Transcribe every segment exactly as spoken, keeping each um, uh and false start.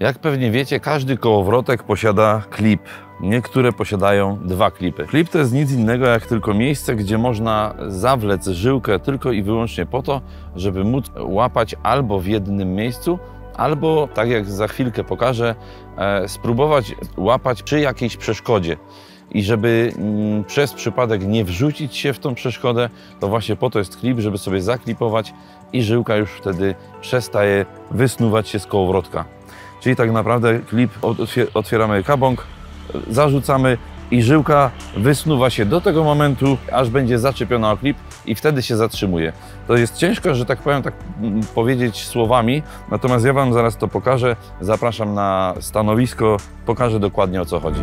Jak pewnie wiecie, każdy kołowrotek posiada klip. Niektóre posiadają dwa klipy. Klip to jest nic innego jak tylko miejsce, gdzie można zawlec żyłkę tylko i wyłącznie po to, żeby móc łapać albo w jednym miejscu, albo, tak jak za chwilkę pokażę, e, spróbować łapać przy jakiejś przeszkodzie. I żeby mm, przez przypadek nie wrzucić się w tą przeszkodę, to właśnie po to jest klip, żeby sobie zaklipować i żyłka już wtedy przestaje wysnuwać się z kołowrotka. Czyli tak naprawdę klip otwieramy kabąk, zarzucamy i żyłka wysnuwa się do tego momentu, aż będzie zaczepiona o klip i wtedy się zatrzymuje. To jest ciężko, że tak powiem, tak powiedzieć słowami, natomiast ja Wam zaraz to pokażę. Zapraszam na stanowisko, pokażę dokładnie, o co chodzi.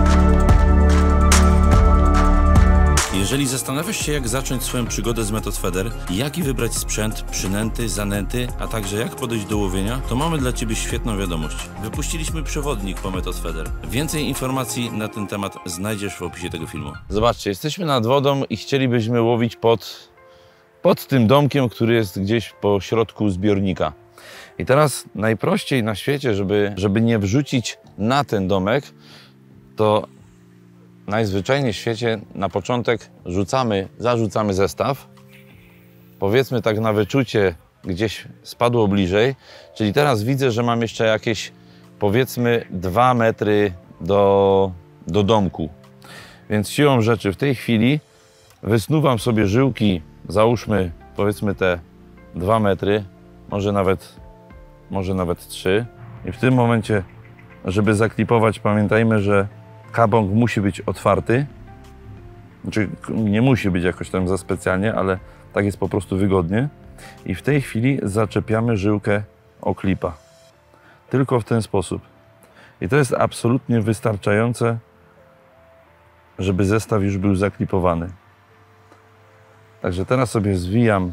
Jeżeli zastanawiasz się, jak zacząć swoją przygodę z Method Feeder, jaki wybrać sprzęt, przynęty, zanęty, a także jak podejść do łowienia, to mamy dla Ciebie świetną wiadomość. Wypuściliśmy przewodnik po Method Feeder. Więcej informacji na ten temat znajdziesz w opisie tego filmu. Zobaczcie, jesteśmy nad wodą i chcielibyśmy łowić pod, pod tym domkiem, który jest gdzieś po środku zbiornika. I teraz najprościej na świecie, żeby, żeby nie wrzucić na ten domek, to najzwyczajniej w świecie na początek rzucamy, zarzucamy zestaw. Powiedzmy tak na wyczucie gdzieś spadło bliżej. Czyli teraz widzę, że mam jeszcze jakieś powiedzmy dwa metry do, do domku. Więc siłą rzeczy w tej chwili wysnuwam sobie żyłki, załóżmy powiedzmy te dwa metry, może nawet, może nawet trzy. I w tym momencie, żeby zaklipować, pamiętajmy, że kabąk musi być otwarty, znaczy nie musi być jakoś tam za specjalnie, ale tak jest po prostu wygodnie. I w tej chwili zaczepiamy żyłkę o klipa. Tylko w ten sposób. I to jest absolutnie wystarczające, żeby zestaw już był zaklipowany. Także teraz sobie zwijam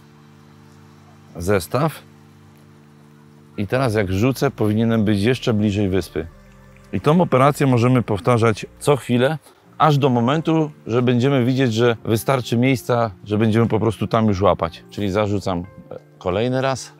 zestaw i teraz jak rzucę, powinienem być jeszcze bliżej wyspy. I tą operację możemy powtarzać co chwilę, aż do momentu, że będziemy widzieć, że wystarczy miejsca, że będziemy po prostu tam już łapać. Czyli zarzucam kolejny raz.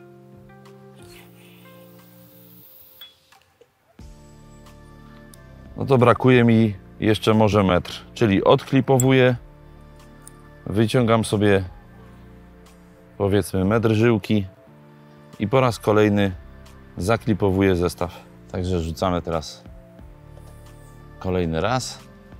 No to brakuje mi jeszcze może metr. Czyli odklipowuję, wyciągam sobie powiedzmy metr żyłki i po raz kolejny zaklipowuję zestaw. Także rzucamy teraz kolejny raz.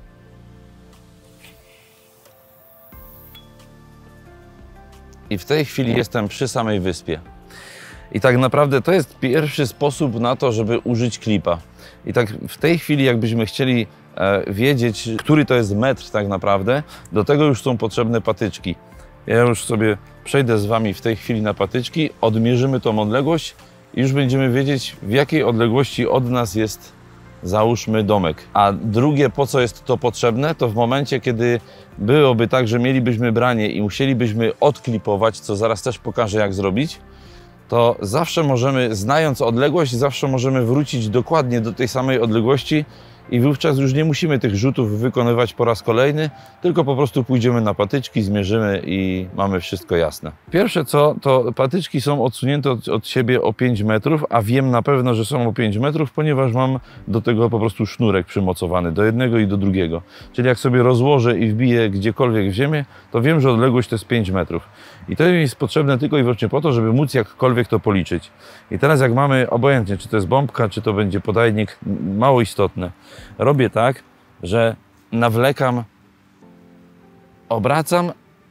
I w tej chwili jestem przy samej wyspie. I tak naprawdę to jest pierwszy sposób na to, żeby użyć klipa. I tak w tej chwili, jakbyśmy chcieli e, wiedzieć, który to jest metr tak naprawdę, do tego już są potrzebne patyczki. Ja już sobie przejdę z Wami w tej chwili na patyczki, odmierzymy tą odległość i już będziemy wiedzieć, w jakiej odległości od nas jest, załóżmy, domek. A drugie, po co jest to potrzebne, to w momencie, kiedy byłoby tak, że mielibyśmy branie i musielibyśmy odklipować, co zaraz też pokażę, jak zrobić, to zawsze możemy, znając odległość, zawsze możemy wrócić dokładnie do tej samej odległości i wówczas już nie musimy tych rzutów wykonywać po raz kolejny, tylko po prostu pójdziemy na patyczki, zmierzymy i mamy wszystko jasne. Pierwsze co, to patyczki są odsunięte od, od siebie o pięć metrów, a wiem na pewno, że są o pięć metrów, ponieważ mam do tego po prostu sznurek przymocowany do jednego i do drugiego. Czyli jak sobie rozłożę i wbiję gdziekolwiek w ziemię, to wiem, że odległość to jest pięć metrów. I to jest potrzebne tylko i wyłącznie po to, żeby móc jakkolwiek to policzyć. I teraz jak mamy, obojętnie, czy to jest bombka, czy to będzie podajnik, mało istotne. Robię tak, że nawlekam, obracam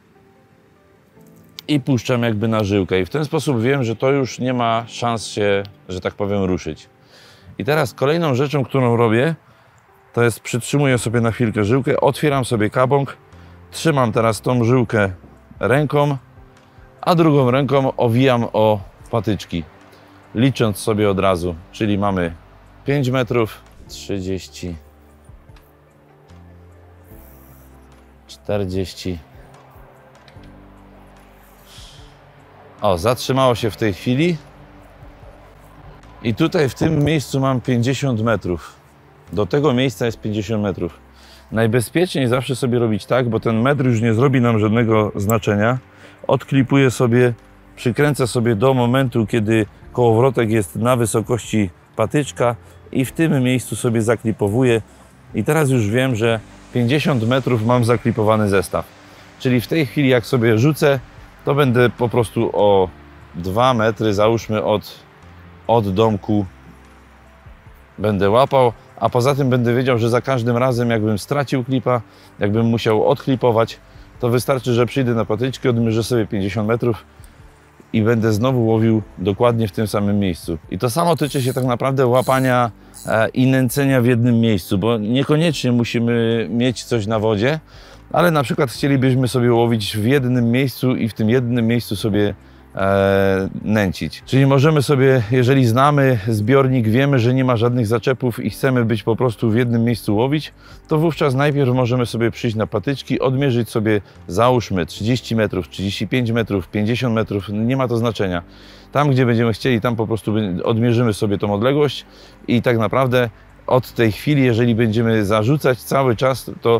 i puszczam jakby na żyłkę. I w ten sposób wiem, że to już nie ma szans się, że tak powiem, ruszyć. I teraz kolejną rzeczą, którą robię, to jest przytrzymuję sobie na chwilkę żyłkę, otwieram sobie kabąk, trzymam teraz tą żyłkę ręką, a drugą ręką owijam o patyczki, licząc sobie od razu, czyli mamy pięć metrów, trzydzieści, czterdzieści. O, zatrzymało się w tej chwili. I tutaj w tym miejscu mam pięćdziesiąt metrów. Do tego miejsca jest pięćdziesiąt metrów. Najbezpieczniej zawsze sobie robić tak, bo ten metr już nie zrobi nam żadnego znaczenia. Odklipuję sobie, przykręcę sobie do momentu, kiedy kołowrotek jest na wysokości patyczka i w tym miejscu sobie zaklipowuję. I teraz już wiem, że pięćdziesiąt metrów mam zaklipowany zestaw. Czyli w tej chwili jak sobie rzucę, to będę po prostu o dwa metry, załóżmy, od, od domku będę łapał, a poza tym będę wiedział, że za każdym razem jakbym stracił klipa, jakbym musiał odklipować, to wystarczy, że przyjdę na patyczkę, odmierzę sobie pięćdziesiąt metrów i będę znowu łowił dokładnie w tym samym miejscu. I to samo tyczy się tak naprawdę łapania e, i nęcenia w jednym miejscu, bo niekoniecznie musimy mieć coś na wodzie, ale na przykład chcielibyśmy sobie łowić w jednym miejscu i w tym jednym miejscu sobie e, nęcić. Czyli możemy sobie, jeżeli znamy zbiornik, wiemy, że nie ma żadnych zaczepów i chcemy być po prostu w jednym miejscu łowić, to wówczas najpierw możemy sobie przyjść na patyczki, odmierzyć sobie, załóżmy trzydzieści metrów, trzydzieści pięć metrów, pięćdziesiąt metrów, nie ma to znaczenia. Tam, gdzie będziemy chcieli, tam po prostu odmierzymy sobie tą odległość i tak naprawdę od tej chwili, jeżeli będziemy zarzucać cały czas, to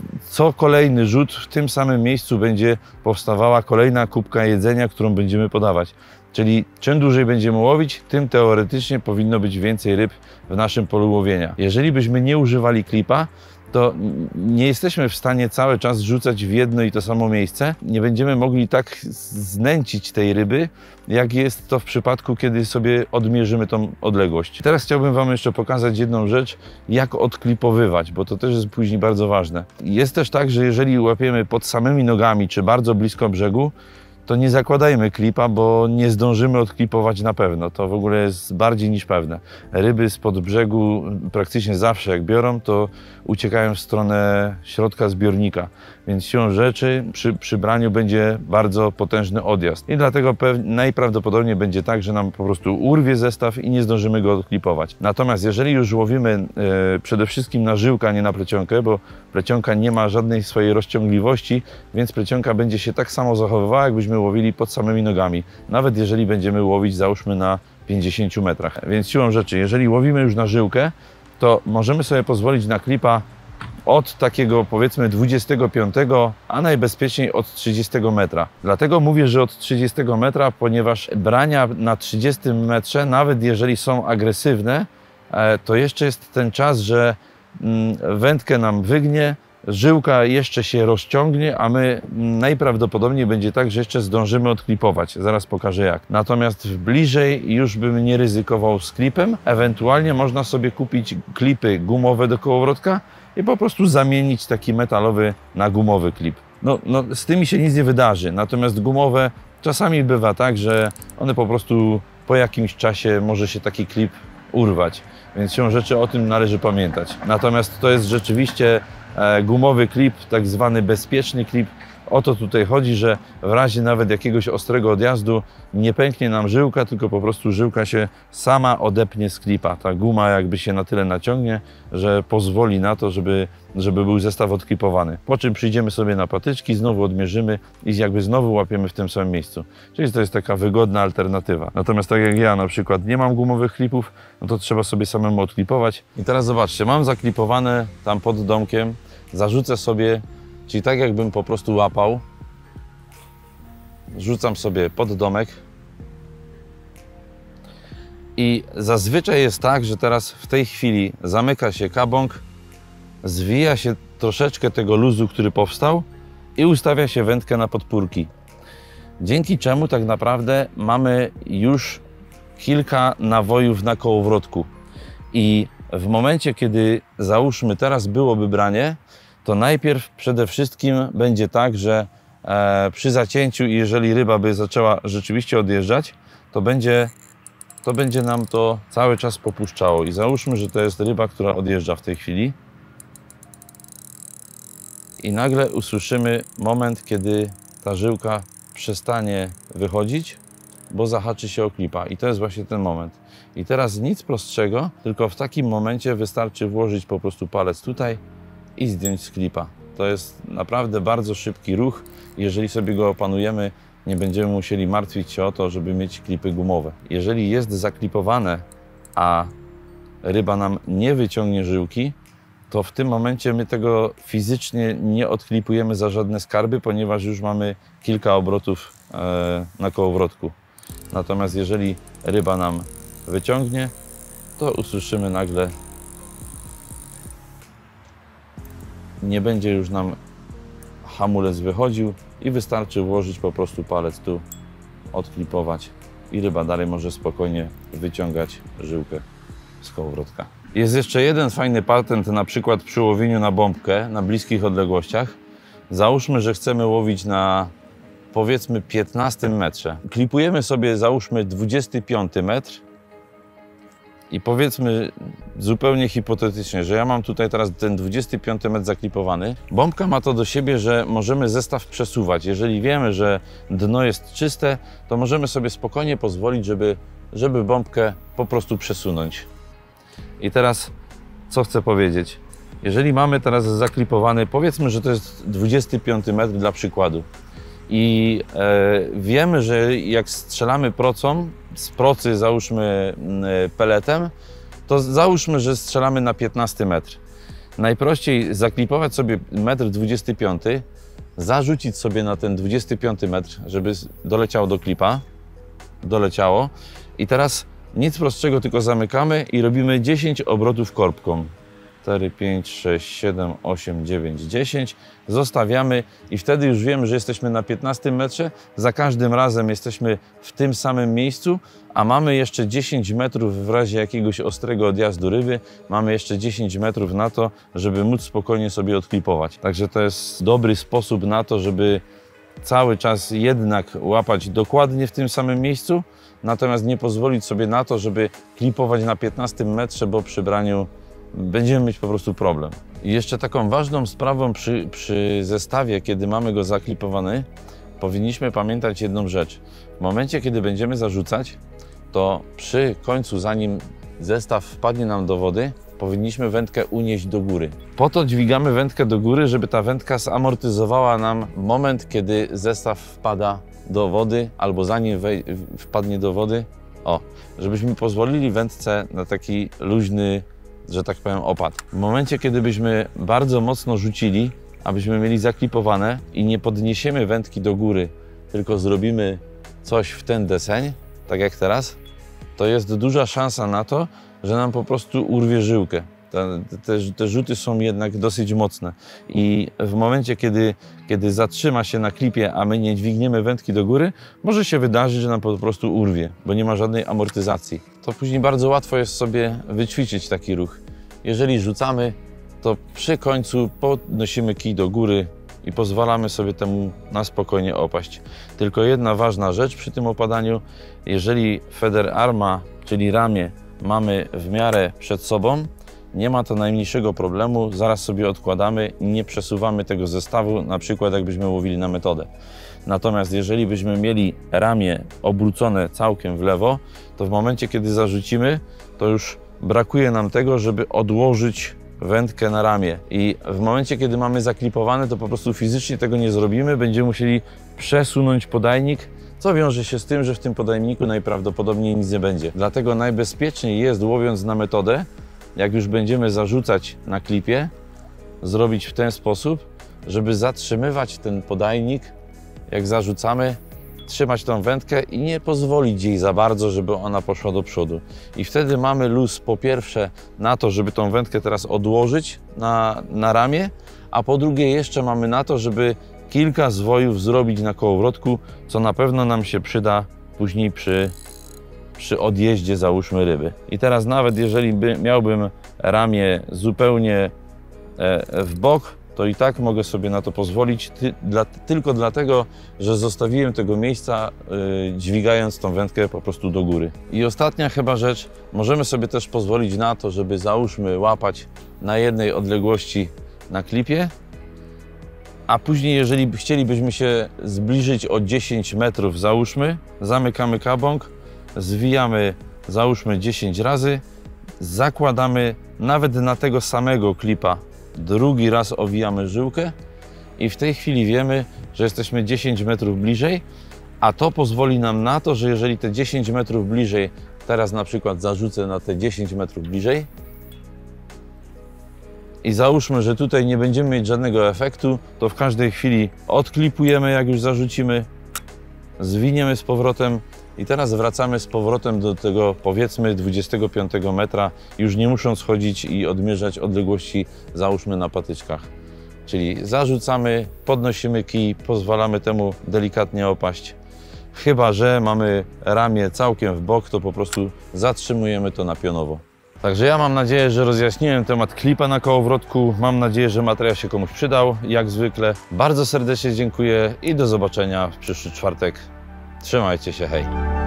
co kolejny rzut w tym samym miejscu będzie powstawała kolejna kubka jedzenia, którą będziemy podawać. Czyli czym dłużej będziemy łowić, tym teoretycznie powinno być więcej ryb w naszym polu łowienia. Jeżeli byśmy nie używali klipa, to nie jesteśmy w stanie cały czas rzucać w jedno i to samo miejsce. Nie będziemy mogli tak znęcić tej ryby, jak jest to w przypadku, kiedy sobie odmierzymy tą odległość. Teraz chciałbym Wam jeszcze pokazać jedną rzecz, jak odklipowywać, bo to też jest później bardzo ważne. Jest też tak, że jeżeli łapiemy pod samymi nogami, czy bardzo blisko brzegu, to nie zakładajmy klipa, bo nie zdążymy odklipować na pewno. To w ogóle jest bardziej niż pewne. Ryby spod brzegu praktycznie zawsze jak biorą, to uciekają w stronę środka zbiornika. Więc siłą rzeczy przy, przy braniu będzie bardzo potężny odjazd. I dlatego najprawdopodobniej będzie tak, że nam po prostu urwie zestaw i nie zdążymy go odklipować. Natomiast jeżeli już łowimy e, przede wszystkim na żyłkę, a nie na plecionkę, bo plecionka nie ma żadnej swojej rozciągliwości, więc plecionka będzie się tak samo zachowywała, jakbyśmy łowili pod samymi nogami. Nawet jeżeli będziemy łowić, załóżmy, na pięćdziesięciu metrach. Więc siłą rzeczy, jeżeli łowimy już na żyłkę, to możemy sobie pozwolić na klipa od takiego, powiedzmy, dwudziestego piątego, a najbezpieczniej od trzydziestego metra. Dlatego mówię, że od trzydziestego metra, ponieważ brania na trzydziestym metrze, nawet jeżeli są agresywne, to jeszcze jest ten czas, że wędkę nam wygnie, żyłka jeszcze się rozciągnie, a my najprawdopodobniej będzie tak, że jeszcze zdążymy odklipować. Zaraz pokażę jak. Natomiast bliżej już bym nie ryzykował z klipem. Ewentualnie można sobie kupić klipy gumowe do kołowrotka i po prostu zamienić taki metalowy na gumowy klip. No, no z tymi się nic nie wydarzy. Natomiast gumowe czasami bywa tak, że one po prostu po jakimś czasie może się taki klip urwać. Więc siłą rzeczy o tym należy pamiętać. Natomiast to jest rzeczywiście gumowy klip, tak zwany bezpieczny klip. O to tutaj chodzi, że w razie nawet jakiegoś ostrego odjazdu nie pęknie nam żyłka, tylko po prostu żyłka się sama odepnie z klipa. Ta guma jakby się na tyle naciągnie, że pozwoli na to, żeby, żeby był zestaw odklipowany. Po czym przyjdziemy sobie na patyczki, znowu odmierzymy i jakby znowu łapiemy w tym samym miejscu. Czyli to jest taka wygodna alternatywa. Natomiast tak jak ja na przykład nie mam gumowych klipów, no to trzeba sobie samemu odklipować. I teraz zobaczcie, mam zaklipowane tam pod domkiem, zarzucę sobie, czyli tak jakbym po prostu łapał, rzucam sobie pod domek i zazwyczaj jest tak, że teraz w tej chwili zamyka się kabąk, zwija się troszeczkę tego luzu, który powstał i ustawia się wędkę na podpórki. Dzięki czemu tak naprawdę mamy już kilka nawojów na kołowrotku i w momencie, kiedy załóżmy teraz byłoby branie, to najpierw przede wszystkim będzie tak, że e, przy zacięciu i jeżeli ryba by zaczęła rzeczywiście odjeżdżać, to będzie, to będzie nam to cały czas popuszczało. I załóżmy, że to jest ryba, która odjeżdża w tej chwili. I nagle usłyszymy moment, kiedy ta żyłka przestanie wychodzić, bo zahaczy się o klipa. I to jest właśnie ten moment. I teraz nic prostszego, tylko w takim momencie wystarczy włożyć po prostu palec tutaj i zdjąć z klipa. To jest naprawdę bardzo szybki ruch. Jeżeli sobie go opanujemy, nie będziemy musieli martwić się o to, żeby mieć klipy gumowe. Jeżeli jest zaklipowane, a ryba nam nie wyciągnie żyłki, to w tym momencie my tego fizycznie nie odklipujemy za żadne skarby, ponieważ już mamy kilka obrotów na kołowrotku. Natomiast jeżeli ryba nam wyciągnie, to usłyszymy nagle, nie będzie już nam hamulec wychodził i wystarczy włożyć po prostu palec tu, odklipować i ryba dalej może spokojnie wyciągać żyłkę z kołowrotka. Jest jeszcze jeden fajny patent, na przykład przy łowieniu na bombkę na bliskich odległościach. Załóżmy, że chcemy łowić na powiedzmy piętnastym metrze. Klipujemy sobie załóżmy dwudziesty piąty metr i powiedzmy zupełnie hipotetycznie, że ja mam tutaj teraz ten dwudziesty piąty metr zaklipowany. Bombka ma to do siebie, że możemy zestaw przesuwać. Jeżeli wiemy, że dno jest czyste, to możemy sobie spokojnie pozwolić, żeby, żeby bombkę po prostu przesunąć. I teraz co chcę powiedzieć? Jeżeli mamy teraz zaklipowany, powiedzmy, że to jest dwudziesty piąty metr dla przykładu i e, wiemy, że jak strzelamy procą, z procy załóżmy e, peletem, to załóżmy, że strzelamy na piętnasty metr. Najprościej zaklipować sobie metr dwudziesty piąty, zarzucić sobie na ten dwudziesty piąty metr, żeby doleciało do klipa, doleciało i teraz nic prostszego, tylko zamykamy i robimy dziesięć obrotów korbką. cztery, pięć, sześć, siedem, osiem, dziewięć, dziesięć. Zostawiamy i wtedy już wiemy, że jesteśmy na piętnastym metrze. Za każdym razem jesteśmy w tym samym miejscu, a mamy jeszcze dziesięć metrów w razie jakiegoś ostrego odjazdu ryby. Mamy jeszcze dziesięć metrów na to, żeby móc spokojnie sobie odklipować. Także to jest dobry sposób na to, żeby cały czas jednak łapać dokładnie w tym samym miejscu, natomiast nie pozwolić sobie na to, żeby klipować na piętnastym metrze, bo przy braniu będziemy mieć po prostu problem. I jeszcze taką ważną sprawą przy, przy zestawie, kiedy mamy go zaklipowany, powinniśmy pamiętać jedną rzecz. W momencie, kiedy będziemy zarzucać, to przy końcu, zanim zestaw wpadnie nam do wody, powinniśmy wędkę unieść do góry. Po to dźwigamy wędkę do góry, żeby ta wędka zamortyzowała nam moment, kiedy zestaw wpada do wody, albo zanim wpadnie do wody, o, żebyśmy pozwolili wędce na taki luźny, że tak powiem, opad. W momencie, kiedy byśmy bardzo mocno rzucili, abyśmy mieli zaklipowane i nie podniesiemy wędki do góry, tylko zrobimy coś w ten deseń, tak jak teraz, to jest duża szansa na to, że nam po prostu urwie żyłkę. Te, te, te rzuty są jednak dosyć mocne i w momencie, kiedy, kiedy zatrzyma się na klipie, a my nie dźwigniemy wędki do góry, może się wydarzyć, że nam po prostu urwie, bo nie ma żadnej amortyzacji. To później bardzo łatwo jest sobie wyćwiczyć taki ruch. Jeżeli rzucamy, to przy końcu podnosimy kij do góry i pozwalamy sobie temu na spokojnie opaść. Tylko jedna ważna rzecz przy tym opadaniu, jeżeli feder arma, czyli ramię, mamy w miarę przed sobą, nie ma to najmniejszego problemu, zaraz sobie odkładamy, nie przesuwamy tego zestawu, na przykład jakbyśmy łowili na metodę. Natomiast jeżeli byśmy mieli ramię obrócone całkiem w lewo, to w momencie, kiedy zarzucimy, to już brakuje nam tego, żeby odłożyć wędkę na ramię. I w momencie, kiedy mamy zaklipowane, to po prostu fizycznie tego nie zrobimy, będziemy musieli przesunąć podajnik, co wiąże się z tym, że w tym podajniku najprawdopodobniej nic nie będzie. Dlatego najbezpieczniej jest, łowiąc na metodę, jak już będziemy zarzucać na klipie, zrobić w ten sposób, żeby zatrzymywać ten podajnik, jak zarzucamy, trzymać tą wędkę i nie pozwolić jej za bardzo, żeby ona poszła do przodu. I wtedy mamy luz po pierwsze na to, żeby tą wędkę teraz odłożyć na, na ramię, a po drugie jeszcze mamy na to, żeby kilka zwojów zrobić na kołowrotku, co na pewno nam się przyda później przy przy odjeździe, załóżmy, ryby. I teraz nawet jeżeli by, miałbym ramię zupełnie e, w bok, to i tak mogę sobie na to pozwolić, ty, dla, tylko dlatego, że zostawiłem tego miejsca, y, dźwigając tą wędkę po prostu do góry. I ostatnia chyba rzecz, możemy sobie też pozwolić na to, żeby załóżmy łapać na jednej odległości na klipie, a później, jeżeli chcielibyśmy się zbliżyć o dziesięć metrów, załóżmy, zamykamy kabąk, zwijamy, załóżmy dziesięć razy, zakładamy nawet na tego samego klipa, drugi raz owijamy żyłkę i w tej chwili wiemy, że jesteśmy dziesięć metrów bliżej, a to pozwoli nam na to, że jeżeli te dziesięć metrów bliżej, teraz na przykład zarzucę na te dziesięć metrów bliżej i załóżmy, że tutaj nie będziemy mieć żadnego efektu, to w każdej chwili odklipujemy, jak już zarzucimy, zwiniemy z powrotem I teraz wracamy z powrotem do tego, powiedzmy, dwudziestego piątego metra, już nie musząc chodzić i odmierzać odległości, załóżmy na patyczkach. Czyli zarzucamy, podnosimy kij, pozwalamy temu delikatnie opaść. Chyba że mamy ramię całkiem w bok, to po prostu zatrzymujemy to na pionowo. Także ja mam nadzieję, że rozjaśniłem temat klipa na kołowrotku. Mam nadzieję, że materiał się komuś przydał, jak zwykle. Bardzo serdecznie dziękuję i do zobaczenia w przyszły czwartek. Trzymajcie się, hej!